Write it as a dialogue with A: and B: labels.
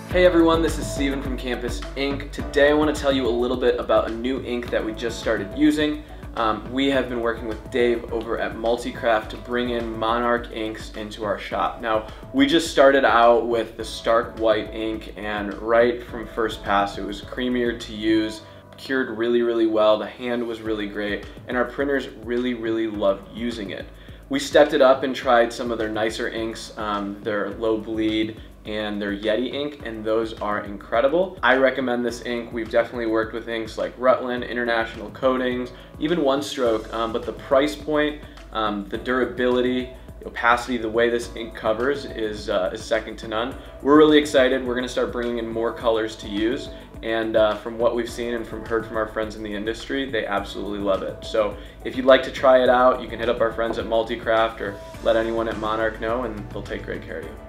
A: Hey everyone, this is Steven from Campus Ink. Today I want to tell you a little bit about a new ink that we just started using. We have been working with Dave over at Multicraft to bring in Monarch inks into our shop. Now, we just started out with the Stark White ink, and right from first pass it was creamier to use, cured really well, the hand was really great, and our printers really loved using it. We stepped it up and tried some of their nicer inks, their low bleed and their Yeti ink, and those are incredible. I recommend this ink. We've definitely worked with inks like Rutland, International Coatings, even One Stroke, but the price point, the durability, the opacity, the way this ink covers is second to none. We're really excited. We're gonna start bringing in more colors to use, and from what we've seen and heard from our friends in the industry, they absolutely love it. So if you'd like to try it out, you can hit up our friends at Multicraft or let anyone at Monarch know, and they'll take great care of you.